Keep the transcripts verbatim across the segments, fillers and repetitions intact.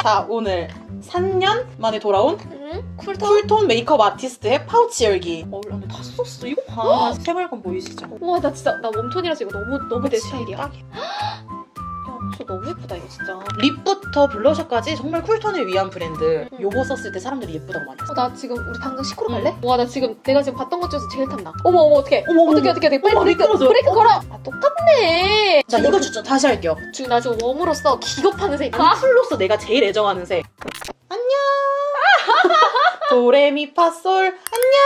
자, 오늘 삼 년 만에 돌아온 응? 쿨톤? 쿨톤 메이크업 아티스트의 파우치 열기. 어, 근데 다 썼어. 이거 봐. 새빨간 보이시죠? 우와, 나 진짜 나 웜톤이라서 이거 너무 너무 내 그치, 스타일이야. 딱이야. 야, 진짜 너무 예쁘다 이거 진짜. 립부터 블러셔까지 정말 쿨톤을 위한 브랜드. 응. 요거 썼을 때 사람들이 예쁘다고 많이 했어. 어, 나 지금 우리 당장 시코로 응. 갈래? 와, 나 지금 내가 지금 봤던 것 중에서 제일 탐나. 어머 어머 어떡해. 어머, 어머, 어떡해 어떡해 어떡해. 빨리 어머, 브레이크 미끄러져. 브레이크 걸어. 아, 똑같네. 자, 이거 추천 다시 할게요. 지금 나 지금 웜으로서 기겁하는 색. 아, 쿨로서 내가 제일 애정하는 색. 안녕. 도레미파솔 안녕.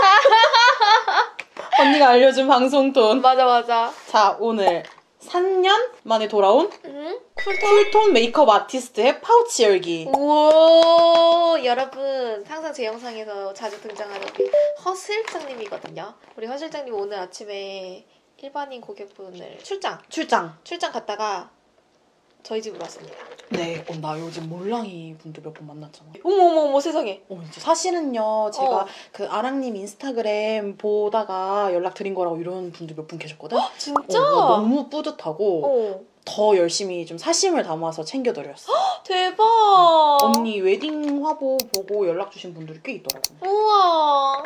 언니가 알려준 방송톤. 맞아 맞아. 자, 오늘 삼 년 만에 돌아온 응? 쿨톤? 쿨톤 메이크업 아티스트의 파우치 열기. 우와, 여러분 항상 제 영상에서 자주 등장하는 우리 허 실장님이거든요. 우리 허 실장님 오늘 아침에 일반인 고객분을 출장 출장. 출장 갔다가 저희 집으로 왔습니다. 네, 어, 나 요즘 몰랑이 분들 몇 번 만났잖아. 어머 어머 어머 세상에. 어, 이제 사실은요, 제가 어. 그 아랑님 인스타그램 보다가 연락드린 거라고 이런 분들 몇 분 계셨거든? 진짜? 어, 너무 뿌듯하고 어. 더 열심히 좀 사심을 담아서 챙겨드렸어. 대박. 언니 웨딩 화보 보고 연락 주신 분들이 꽤 있더라고. 우와.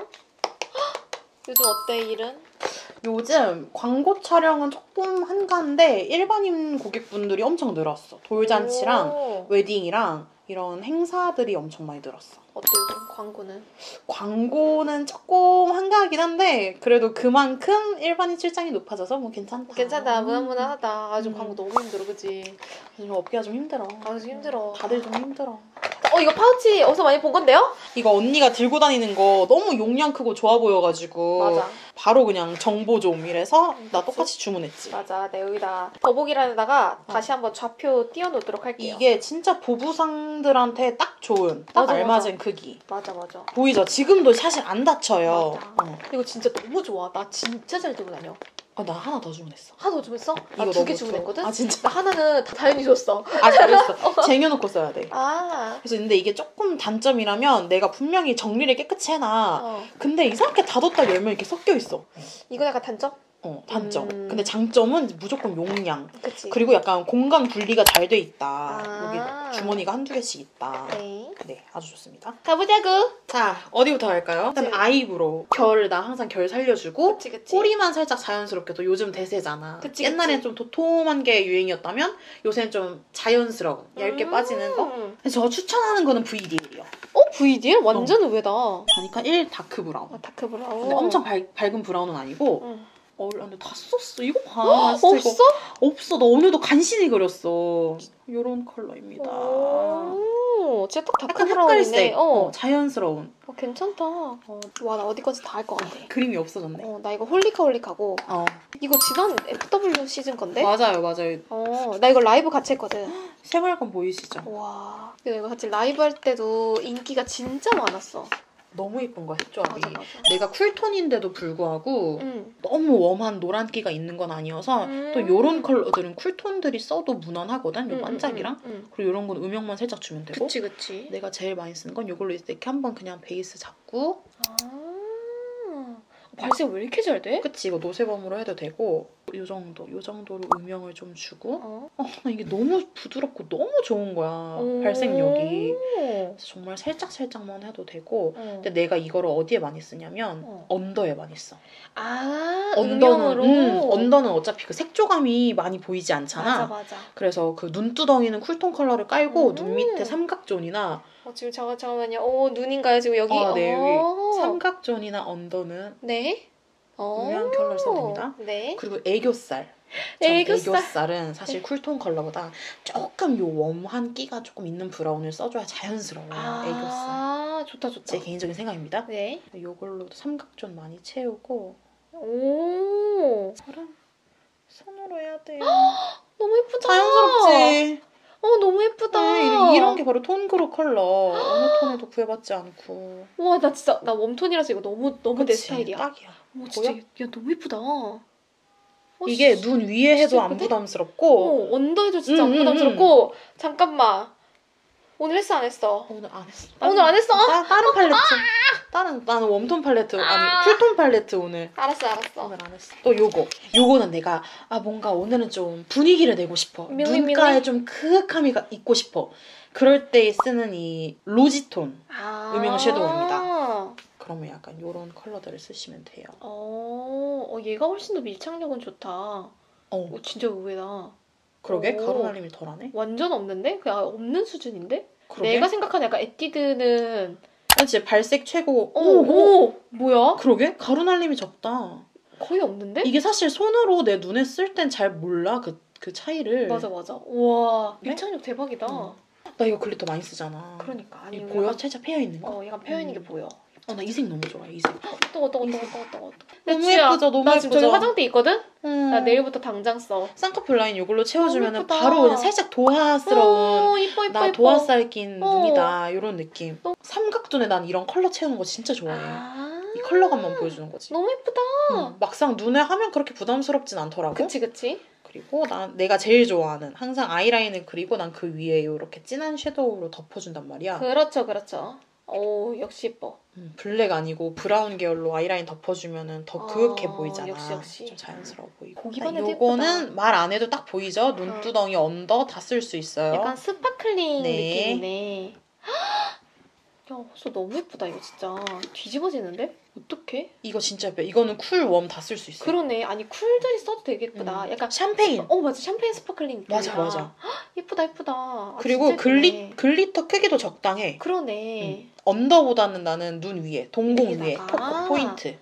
요즘 어때 일은? 요즘 광고 촬영은 조금 한가한데 일반인 고객분들이 엄청 늘었어. 돌잔치랑 오. 웨딩이랑 이런 행사들이 엄청 많이 늘었어. 어때 요즘 광고는? 광고는 조금 한가하긴 한데 그래도 그만큼 일반인 출장이 높아져서 뭐 괜찮다. 괜찮다. 무난무난하다. 아, 요즘 음. 광고 너무 힘들어 그치? 요즘 업계가 좀 힘들어. 아, 요즘 힘들어. 다들 좀 힘들어. 어, 이거 파우치 어디서 많이 본 건데요? 이거 언니가 들고 다니는 거 너무 용량 크고 좋아 보여가지고 맞아. 바로 그냥 정보 좀 이래서 나 똑같이 주문했지. 맞아. 내 여기다 더보기란에다가 어. 다시 한번 좌표 띄워놓도록 할게요. 이게 진짜 보부상들한테 딱 좋은, 딱 맞아, 알맞은 크기. 맞아 맞아. 보이죠? 지금도 사실 안 다쳐요. 맞아. 어. 이거 진짜 너무 좋아. 나 진짜 잘 들고 다녀. 아, 나 하나 더 주문했어. 하나 더 주문했어? 나 이거 두 개 너무 주문했거든? 좋아. 아, 진짜? 나 하나는 다 다현이 줬어. 아, 잘했어. 쟁여놓고 써야 돼. 아. 그래서 근데 이게 조금 단점이라면 내가 분명히 정리를 깨끗이 해놔. 어. 근데 이상하게 닫았다 열면 이렇게 섞여 있어. 이거 약간 단점? 어, 단점. 음. 근데 장점은 무조건 용량. 그치. 그리고 약간 공간 분리가 잘 돼 있다. 아. 여기 주머니가 한두 개씩 있다. 네. 네, 아주 좋습니다. 가보자구. 자, 어디부터 할까요? 일단 네. 아이브로우. 결, 나 항상 결 살려주고 그치 그치. 꼬리만 살짝 자연스럽게 또 요즘 대세잖아. 그치, 옛날엔 그치. 좀 도톰한 게 유행이었다면 요새는 좀 자연스러운, 얇게 음. 빠지는 거. 그래서 저 추천하는 거는 브이디엘이요. 어? 브이디엘? 완전 의외다. 그러니까 일 다크 브라운. 아, 다크 브라운. 근데 엄청 밝, 밝은 브라운은 아니고 응. 어, 근데 다 썼어. 이거 봐. 진짜 없어? 이거 없어. 나 오늘도 간신히 그렸어. 요런 컬러입니다. 오, 진짜 딱 다크 약간 브라운이네. 흑갈색. 어. 어, 자연스러운. 어, 괜찮다. 어, 와, 나 어디 건지 다 알 것 같아. 그림이 없어졌네. 어, 나 이거 홀리카 홀리카고. 어. 이거 지난 에프더블유 시즌 건데? 맞아요, 맞아요. 어, 나 이거 라이브 같이 했거든. 새빨간 보이시죠? 와. 근데 이거 같이 라이브 할 때도 인기가 진짜 많았어. 너무 예쁜 거야, 색조합이. 맞아, 맞아. 내가 쿨톤인데도 불구하고 응. 너무 웜한 노란기가 있는 건 아니어서 음. 또 요런 컬러들은 쿨톤들이 써도 무난하거든? 요 응, 반짝이랑. 응, 응, 그리고 요런 건 음영만 살짝 주면 응. 되고. 그치, 그치. 내가 제일 많이 쓰는 건 요걸로 이렇게 한번 그냥 베이스 잡고 아. 발색 왜 이렇게 잘 돼? 그치, 이거 노세범으로 해도 되고 요 정도, 요 정도로 음영을 좀 주고 어. 어, 나 이게 너무 부드럽고 너무 좋은 거야, 오. 발색력이. 그래서 정말 살짝살짝만 해도 되고 어. 근데 내가 이거를 어디에 많이 쓰냐면 어. 언더에 많이 써. 아, 언더는, 음영으로. 음, 언더는 어차피 그 색조감이 많이 보이지 않잖아. 맞아, 맞아. 그래서 그 눈두덩이는 쿨톤 컬러를 깔고 음. 눈 밑에 삼각존이나 어, 지금 잠깐, 잠깐만요. 오, 눈인가요? 지금 여기? 어, 네, 여기 어. 삼각존이나 언더는 네. 어. 음영 컬러를 써도 됩니다. 네. 그리고 애교살. 전 애교살. 애교살은 사실 네. 쿨톤 컬러보다 조금 요 웜한 끼가 조금 있는 브라운을 써줘야 자연스러워요. 아, 애교살. 좋다, 좋다. 제 개인적인 생각입니다. 네. 요걸로도 삼각존 많이 채우고 오. 저랑 손으로 해야 돼요. 너무 예쁘다. 자연스럽지? 어, 너무 예쁘다. 네, 이런, 이런 게 바로 톤그로 컬러. 어느 톤에도 구애받지 않고. 와, 나 진짜, 나 웜톤이라서 이거 너무, 너무 내 그치? 스타일이야. 딱이야. 오, 진짜, 보여? 야, 너무 예쁘다. 어, 이게 씨. 눈 위에 해도 진짜 안 예쁜데? 부담스럽고 어, 언더에도 진짜 음, 안 음, 부담스럽고. 잠깐만. 오늘 했어, 안 했어? 오늘 안 했어. 아, 오늘 안 했어? 따, 다른 팔레트. 다른 나는 웜톤 팔레트 아. 아니 쿨톤 팔레트 오늘 알았어 알았어. 오늘 안 했어. 또 요거 요거는 내가 아 뭔가 오늘은 좀 분위기를 내고 싶어. 밀리, 눈가에 밀리? 좀 크크함이 가- 있고 싶어. 그럴 때 쓰는 이 로지톤 아. 음영 섀도우입니다. 그러면 약간 요런 컬러들을 쓰시면 돼요. 어, 어 얘가 훨씬 더 밀착력은 좋다. 어 어, 진짜 의외다. 그러게 오. 가루 날림이 덜하네. 완전 없는데? 그냥 없는 수준인데? 그러게. 내가 생각하는 약간 에뛰드는 진짜 발색 최고. 오, 오, 뭐야? 그러게 가루 날림이 적다. 거의 없는데? 이게 사실 손으로 내 눈에 쓸 땐 잘 몰라 그, 그 차이를. 맞아 맞아. 우와 네? 밀착력 대박이다. 응. 나 이거 글리터 많이 쓰잖아. 그러니까 아니 이 보여? 약간, 살짝 패여 있는 거? 어 약간 펴 있는 게 음. 보여. 어, 나 이 색 너무 좋아, 이 색. 뜨거 뜨거 뜨거 뜨거 뜨거. 너무 지우야, 예쁘죠, 너무 나 지금 저기 예쁘죠? 화장대 있거든? 음. 나 내일부터 당장 써. 쌍꺼풀 라인 이걸로 채워주면 너무 예쁘다. 바로 그냥 살짝 도화스러운 어, 이뻐 이뻐 나 이뻐. 도화살 낀 어. 눈이다 이런 느낌. 삼각존에 난 이런 컬러 채우는 거 진짜 좋아해. 아, 이 컬러감만 보여주는 거지. 너무 예쁘다. 음, 막상 눈에 하면 그렇게 부담스럽진 않더라고. 그치 그치. 그리고 난 내가 제일 좋아하는 항상 아이라인을 그리고 난 그 위에 이렇게 진한 섀도우로 덮어준단 말이야. 그렇죠 그렇죠. 오 역시 예뻐. 음, 블랙 아니고 브라운 계열로 아이라인 덮어주면은 더 그윽해 아, 보이잖아. 역시, 역시. 좀 자연스러워 보이고. 보기만 해도 요거는 말 안 해도 딱 보이죠? 눈두덩이, 언더 다 쓸 수 있어요. 약간 스파클링 네. 느낌이네. 야, 진짜 너무 예쁘다 이거 진짜. 뒤집어지는데? 어떡해? 이거 진짜 예뻐. 이거는 쿨, 웜 다 쓸 수 있어. 그러네. 아니 쿨들이 써도 되게 예쁘다. 음. 약간 샴페인. 어 맞아 샴페인 스파클링 느낌이야. 맞아, 맞아. 예쁘다 예쁘다. 아, 그리고 진짜 글리, 예쁘네. 글리터 크기도 적당해. 그러네. 음. 언더보다는 나는 눈 위에, 동공 위에, 여기다가. 포, 포인트.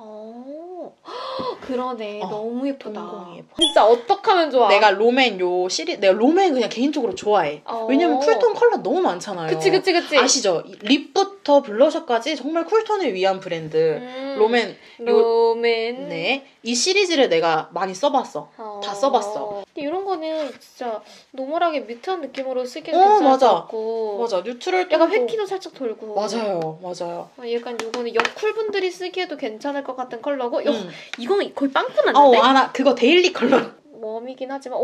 어 그러네. 어, 너무 예쁘다. 동공이 예뻐. 진짜 어떡하면 좋아. 내가 롬앤 요 시리, 내가 롬앤 그냥 개인적으로 좋아해. 어. 왜냐면 쿨톤 컬러 너무 많잖아요. 그치 그치 그치. 아시죠? 이 립부터 블러셔까지 정말 쿨톤을 위한 브랜드. 음. 롬앤 요, 롬앤. 네. 이 시리즈를 내가 많이 써봤어. 어. 다 써봤어. 근데 이런 거는 진짜 노멀하게 뮤트한 느낌으로 쓰기도 어, 괜찮을 맞아. 것 같고. 맞아. 뉴트럴 약간 톤도- 회기도 살짝 돌고. 맞아요. 맞아요. 어, 약간 요거는 여쿨분들이 쓰기에도 괜찮을 것 같은 컬러고. 요, 음. 이건 거의 빵꾸 어, 났는데? 알아. 그거 데일리 컬러. 웜이긴 하지만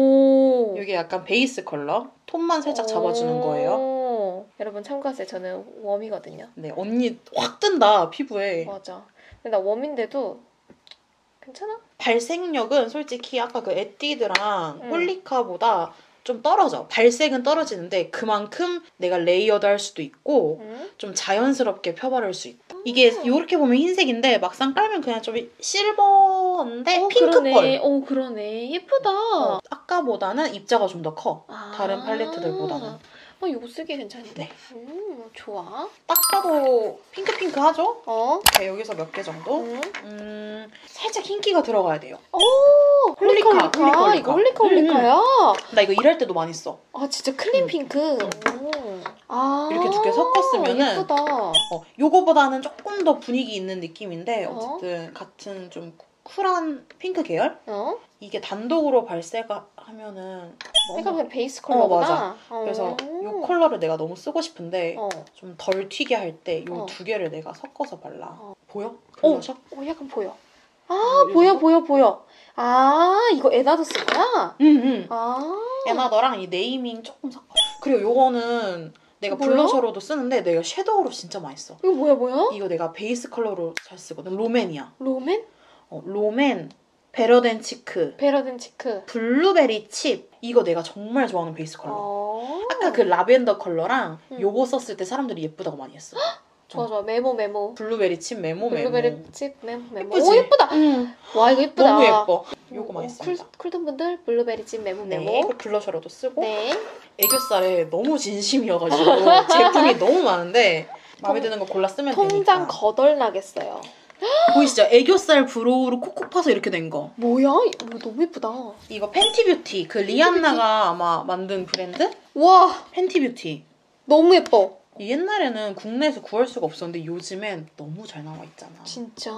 오. 이게 약간 베이스 컬러. 톤만 살짝 잡아주는 거예요. 오. 여러분 참고하세요. 저는 웜이거든요. 네, 언니 확 뜬다, 피부에. 맞아. 근데 나 웜인데도 괜찮아? 발색력은 솔직히 아까 그 에뛰드랑 음. 홀리카보다 좀 떨어져. 발색은 떨어지는데 그만큼 내가 레이어드 할 수도 있고 응? 좀 자연스럽게 펴바를 수 있다. 이게 음. 이렇게 보면 흰색인데 막상 깔면 그냥 좀 실버인데 어, 핑크펄. 그러네. 어, 그러네. 예쁘다. 어, 아까보다는 입자가 좀 더 커. 아. 다른 팔레트들보다는. 어, 이거 쓰기 괜찮은데? 네. 음, 좋아. 딱 봐도 핑크핑크 하죠? 어? 네, 여기서 몇 개 정도? 음. 음, 살짝 흰기가 들어가야 돼요. 오, 홀리카, 홀리카, 홀리카. 홀리카, 홀리카. 이거 홀리카, 음, 홀리카야? 나 이거 일할 때도 많이 써. 아, 진짜 클린 음. 핑크. 오. 아. 이렇게 두 개 섞었으면은 예쁘다. 어, 요거보다는 조금 더 분위기 있는 느낌인데 어? 어쨌든 같은 좀 쿨한 핑크 계열? 어? 이게 단독으로 발색하면은 약간 그냥 베이스 어, 컬러구나. 맞아. 어. 그래서 요 컬러를 내가 너무 쓰고 싶은데 어. 좀 덜 튀게 할 때 요 어. 두 개를 내가 섞어서 발라. 어. 보여? 어, 블러셔? 어, 약간 보여. 아, 어, 보여, 이거? 보여, 보여. 아, 이거 에다도 쓴 거야? 응응. 아. 에나더랑 이 네이밍 조금 섞어. 그리고 요거는 내가 뭐야? 블러셔로도 쓰는데 내가 섀도우로 진짜 많이 써. 이거 뭐야, 뭐야? 이거 내가 베이스 컬러로 잘 쓰거든. 롬앤이야. 로맨? 어, 롬앤, 베러덴 치크, 베러든 치크. 블루베리 칩. 이거 내가 정말 좋아하는 베이스 컬러. 어. 아까 그 라벤더 컬러랑 응. 요거 썼을 때 사람들이 예쁘다고 많이 했어. 좋아, 좋아. 메모, 메모. 블루베리 칩 메모 메모. 블루베리 칩 메모, 메모. 예쁘지? 오, 예쁘다. 응. 와, 이거 예쁘다. 너무 예뻐. 요거 어, 많이 쿨, 씁니다. 쿨톤 분들 블루베리 칩 메모, 네, 메모. 그 블러셔로도 쓰고 네. 애교살에 너무 진심이어가지고 제품이 너무 많은데 마음에 통- 드는 거 골라 쓰면 통장 되니까. 거덜 나겠어요. 보이시죠? 애교살 브로우로 콕콕 파서 이렇게 된 거. 뭐야? 이거 너무 예쁘다. 이거 팬티뷰티. 그 리안나가 아마 만든 브랜드? 와, 팬티뷰티. 너무 예뻐. 이 옛날에는 국내에서 구할 수가 없었는데 요즘엔 너무 잘 나와 있잖아. 진짜.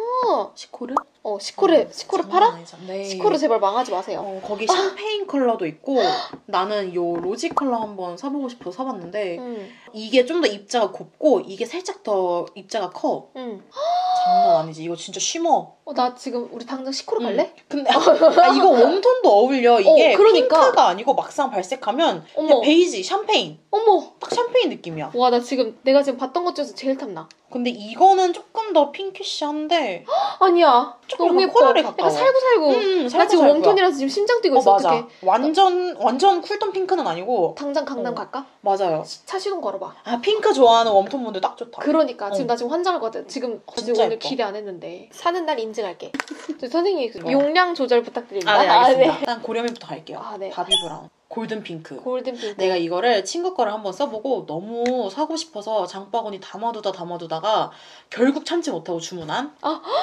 시코르? 어, 시코르, 시코르 팔아? 네. 시코르 제발 망하지 마세요. 어, 거기 샴페인 컬러도 있고 나는 요 로지 컬러 한번 사보고 싶어서 사봤는데 응, 이게 좀 더 입자가 곱고 이게 살짝 더 입자가 커. 응. 장난 아니지. 이거 진짜 쉬머. 어, 나 지금 우리 당장 시코로 음. 갈래? 근데 아, 이거 웜톤도 어울려. 이게 어, 그러니까. 핑크가 아니고 막상 발색하면 그냥 어머. 베이지, 샴페인. 어머. 딱 샴페인 느낌이야. 와, 나 지금 내가 지금 봤던 것 중에서 제일 탐나. 근데 이거는 조금 더 핑키시한데 아니야. 조금 너무 약간 예뻐. 콜라를 약간 가까워. 살구살구. 음, 나 지금 살구살구야. 웜톤이라서 지금 심장 뛰고 어, 있어. 맞아. 어떡해. 완전 완전 쿨톤 핑크는 아니고 당장 강남 어. 갈까? 맞아요. 차 시동 걸어봐. 아 핑크 좋아하는 웜톤 분들 딱 좋다. 그러니까 어. 지금 나 지금 환장할 것 같아. 지금 아직 진짜 오늘 예뻐. 기대 안 했는데 사는 날 인증할게. 저 선생님 그 어. 용량 조절 부탁드립니다. 아, 네, 알겠습니다. 아, 일단 고렴이부터 갈게요. 아, 네. 바비 브라운. 골든 핑크. 골든 핑크. 내가 이거를 친구 거를 한번 써보고 너무 사고 싶어서 장바구니 담아두다 담아두다가 결국 참지 못하고 주문한.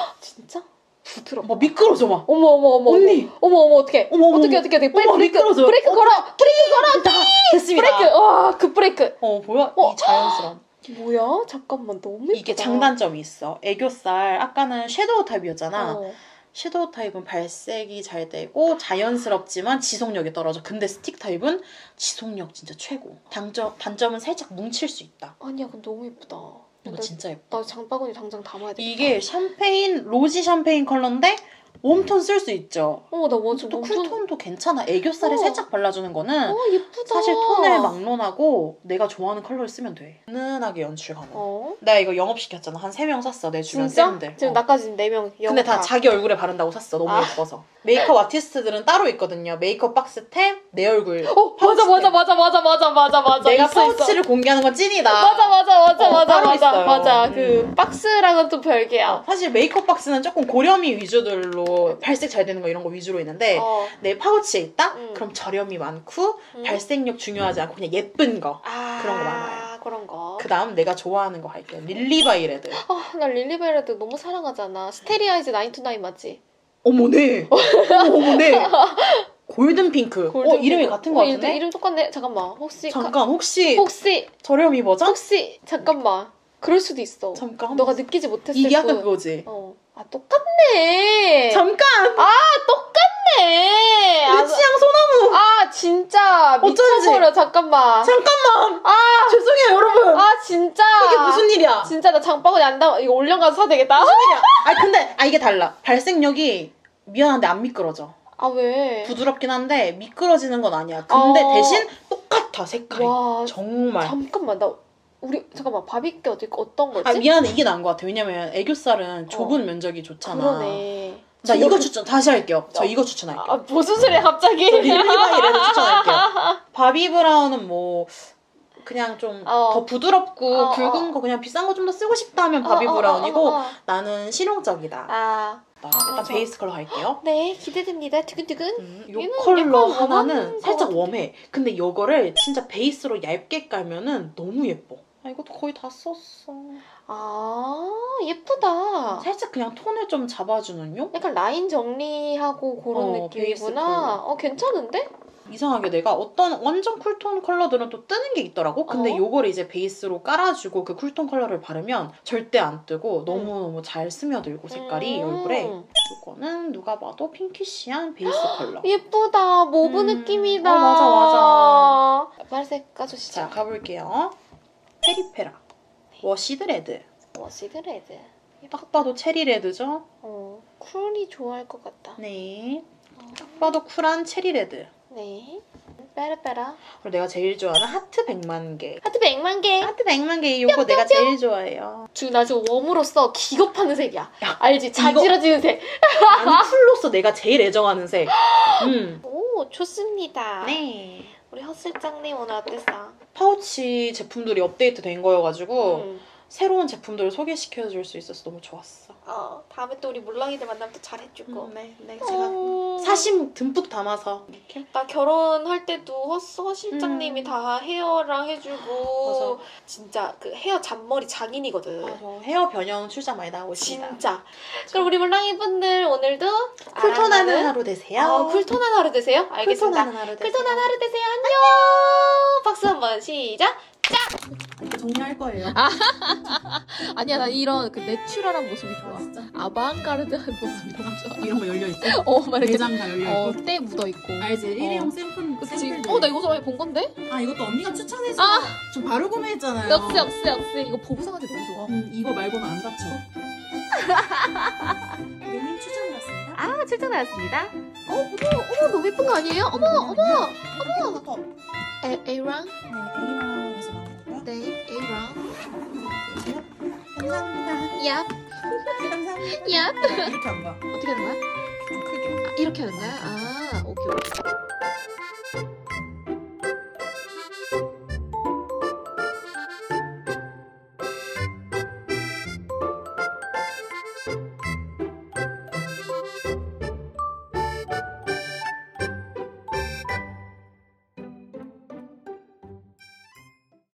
진짜? 부드럽다. 뭐 미끄러져 막. 어머 어머 어머. 언니. 어머 어머 어떡해. 어머, 어머. 어떻게 어떻게 어떻게. 브레이크 어머, 브레이크. 미끄러져요. 브레이크 걸어. 브레이크 걸어. 자, 됐습니다. 브레이크. 와, 그 브레이크. 어 뭐야? 어. 이 자연스러움. 뭐야? 잠깐만 너무 예쁘다. 이게 장단점이 있어. 애교살 아까는 섀도우 타입이었잖아. 어. 섀도우 타입은 발색이 잘 되고 자연스럽지만 지속력이 떨어져. 근데 스틱 타입은 지속력 진짜 최고. 단점, 단점은 살짝 뭉칠 수 있다. 아니야, 근데 너무 예쁘다. 이거 나, 진짜 예뻐. 나 장바구니 당장 담아야 돼. 이게 샴페인, 로지 샴페인 컬러인데 웜톤 쓸 수 있죠. 어, 나 완전 또 웜톤. 쿨톤도 괜찮아. 애교살에 어. 살짝 발라주는 거는 어, 예쁘다. 사실 톤을 막론하고 내가 좋아하는 컬러를 쓰면 돼. 은은하게 연출 가능. 어. 내가 이거 영업시켰잖아. 한 세 명 샀어. 내 주변 진짜? 쌤들. 지금 어. 나까지 네 명. 근데 다 자기 얼굴에 바른다고 샀어. 너무 아. 예뻐서. 메이크업 아티스트들은 따로 있거든요. 메이크업 박스템, 내 얼굴. 어, 맞아, 맞아, 맞아, 맞아, 맞아, 맞아, 맞아. 내가 있어, 파우치를 공개하는 건 찐이다. 맞아, 맞아, 맞아, 어, 맞아, 따로 맞아, 있어요. 맞아. 음. 그 박스랑은 또 별개야. 어, 사실 메이크업 박스는 조금 고렴이 위주들로 발색 잘 되는 거 이런 거 위주로 있는데 어. 내 파우치에 있다? 음. 그럼 저렴이 많고 음. 발색력 중요하지 않고 그냥 예쁜 거. 아, 그런 거 많아요. 그런 거. 그 다음 내가 좋아하는 거 할게요. 릴리바이레드. 아, 나 릴리베르드 너무 사랑하잖아. 스테리아이즈 나인투나인 맞지? 어머네. 어머, 어머네. 골든 핑크. 어, 이름이 핑크. 같은 거 어, 같은데? 이름, 이름 똑같네. 잠깐만. 혹시 가- 잠깐 혹시 혹시 저렴이 버전? 혹시 잠깐만. 그럴 수도 있어. 잠깐. 너가 느끼지 못했을 이게 약간 뿐. 그거지. 어. 아, 똑같네. 잠깐. 아, 똑같네. 아, 리치향 소나무. 아, 진짜 어쩐지. 미쳐버려. 잠깐만. 잠깐만. 아, 죄송해요 여러분. 아, 진짜. 이게 무슨 일이야? 진짜 나 장바구니 안 담아. 이거 올려가서 사야 되겠다. 무슨 일이야? 아 근데 아 이게 달라. 발색력이 미안한데 안 미끄러져. 아, 왜? 부드럽긴 한데 미끄러지는 건 아니야. 근데 어. 대신 똑같아 색깔이. 와, 정말. 잠깐만. 나 우리 잠깐만. 바비께 어디 어떤 거지? 아 미안해 이게 나은 것 같아. 왜냐면 애교살은 좁은 면적이 좋잖아. 그러네. 나 지금- 이거 추천 다시 할게요. 저 어. 이거 추천할게요. 아, 무슨 소리야 갑자기? 릴리바이레드 추천할게요. 바비 브라운은 뭐 그냥 좀 더 어. 부드럽고 어, 굵은 어. 거 그냥 비싼 거 좀 더 쓰고 싶다 하면 바비 어, 어, 브라운이고 어, 어, 어. 나는 실용적이다. 아, 나 아, 일단 그렇죠. 베이스 컬러 갈게요. 네, 기대됩니다. 두근두근. 음, 요 얘는 컬러 약간 하나는 웜한 살짝 거 웜해. 근데 요거를 진짜 베이스로 얇게 깔면은 너무 예뻐. 아 이것도 거의 다 썼어. 아, 예쁘다. 살짝 그냥 톤을 좀 잡아주는 요? 약간 라인 정리하고 그런 어, 느낌이구나. 베이스 컬러. 어, 괜찮은데? 이상하게 내가 어떤 완전 쿨톤 컬러들은 또 뜨는 게 있더라고. 근데 어? 요거를 이제 베이스로 깔아주고 그 쿨톤 컬러를 바르면 절대 안 뜨고 너무너무 잘 스며들고 색깔이 음. 얼굴에. 요거는 누가 봐도 핑키시한 베이스 컬러. 예쁘다. 모브 음. 느낌이다. 어, 맞아, 맞아. 발색 까주시죠. 자 가볼게요. 페리페라 워시드 레드. 워시드 레드. 딱 봐도 체리 레드죠? 어, 쿨이 좋아할 것 같다. 네. 어, 딱 봐도 쿨한 체리 레드. 네. 빼라빼라. 그리고 내가 제일 좋아하는 하트 백만 개. 하트 백만 개. 하트 백만 개 요거 내가 제일 좋아해요. 지금 나 지금 웜으로서 기겁하는 색이야. 야, 알지? 자지러지는 색. 나는 쿨로서 내가 제일 애정하는 색. 음. 오, 좋습니다. 네. 우리 헛슬장님 오늘 어땠어? 파우치 제품들이 업데이트 된 거여가지고 음. 새로운 제품들을 소개시켜줄 수 있어서 너무 좋았어. 어, 다음에 또 우리 물랑이들 만나면 또 잘해주고. 음, 네, 네. 제가 어, 사심 듬뿍 담아서 이렇게. 나 결혼할 때도 허스 허실장님이 음. 다 헤어랑 해주고 맞아. 진짜 그 헤어 잔머리 장인이거든. 맞아. 헤어 변형 출장 많이 나오고 있습니다. 진짜. 그럼 우리 물랑이 분들 오늘도 쿨톤하는 알아가는- 하루 되세요. 어, 쿨톤한 하루 되세요. 알겠습니다. 쿨톤하는 하루 되세요. 쿨톤한 하루 되세요. 안녕. 박수 한번 시작. 이렇게 정리할 거예요. 아니야 나 이런 그 내추럴한 모습이 좋아. 진짜? 아방가르드한 모습이 너무 좋아. 이런 거 열려 있고 어, 막 이렇게 내장 다 열려 어, 있고. 때 묻어 있고. 알지? 일회용 어. 샘플. 그치? 샘플들. 어, 나 이거 저번에 본 건데? 아 이것도 언니가 추천해서 아! 저 바로 구매했잖아요. 역시 역시 역시 이거 보부상한테 너무 좋아. 음, 이거 말고는 안 다쳐. 고객님 추천 왔습니다. 아, 출장 나왔습니다. 어, 어머, 어머, 너무 예쁜 거 아니에요? 어머, 어머, 어머. 에, A랑? 네, A랑에서 나온 거고요. 네, A랑. 감사합니다. 얍, 감사합니다. 얍. 이렇게 한 거야. 어떻게 하는 거야? 좀 크게. 아, 이렇게 하는 거야? 아, 오케이, 오케이.